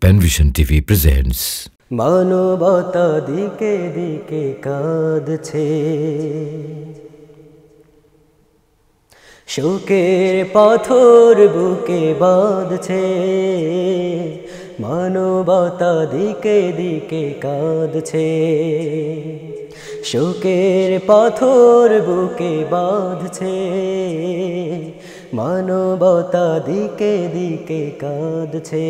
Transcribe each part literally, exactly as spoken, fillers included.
Panvision TV presents মানবতা দিকে দিকে কাঁদছে, শোকের পাথর বুকে বাঁধছে। মানবতা দিকে দিকে কাঁদছে, শোকের পাথর বুকে বাঁধছে। মানবতা দিকে দিকে কাঁদছে,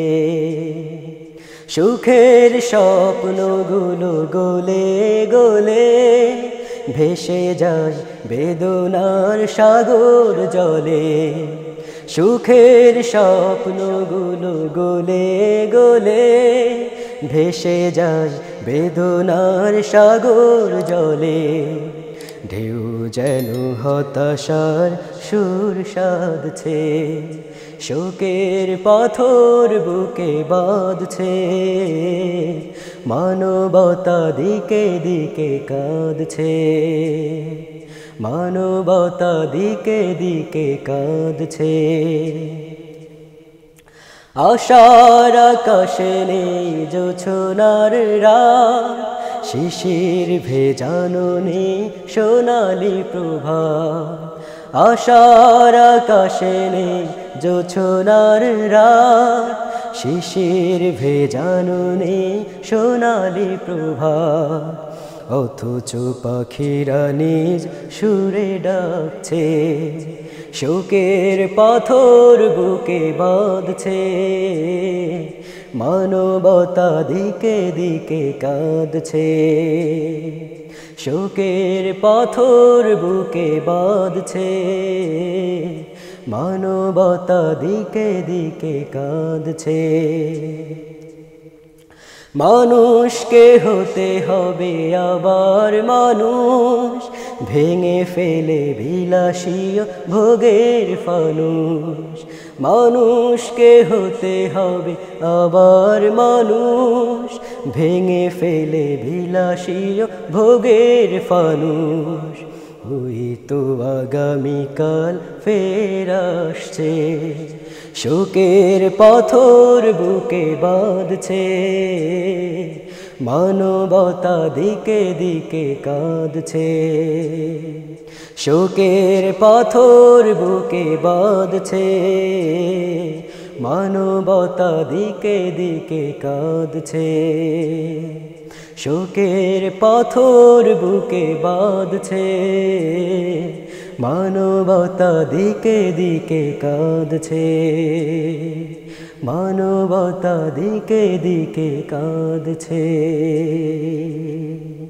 সুখের স্বপ্নগুলো গলে গলে ভেসে যায় বেদনার সাগর জলে। সুখের স্বপ্নগুলো গলে গলে ভেসে যায় বেদনার সাগর জলে। ঢেউ যেন হতাশার সুর সাধছে, শোকের পাথর বুকে বাঁধছে। মানবতা দিকে দিকে কাঁদছে, মানবতা দিকে দিকে কাঁদছে। আশার আকাশে নেই জোছনার রাত, শিশির ভেজানো নেই সোনালি প্রভাত। আশার আকাশে নেই জোছনার রাত, শিশির ভেজানো নেই সোনালি প্রভাত। অথচ পাখিরা নিজ সুরে ডাকছে, শোকের পাথর বুকে বাঁধছে। মানবতা দিকে দিকে কাঁদছে, শোকের পাথর বুকে বাঁধছে। মানবতা দিকে দিকে কাঁদছে। মানুষকে হতে হবে আবার মানুষ, ভেঙে ফেলে বিলাসী ভোগের ফানুষ। মানুষকে হতে হবে আবার মানুষ, ভেঙে ফেলে বিলাসী ভোগের ফানুষ। ওই তো আগামীকাল ফের আসছে, শোকের পাথর বুকে বাঁধছে। মানবতা দিকে দিকে কাঁদছে, শোকের পাথর বুকে বাঁধছে। মানবতা দিকে দিকে কাঁদছে, শোকের পাথর বুকে বাঁধছে। মানবতা দিকে দিকে কাঁদছে, মানবতা দিকে দিকে কাঁদছে।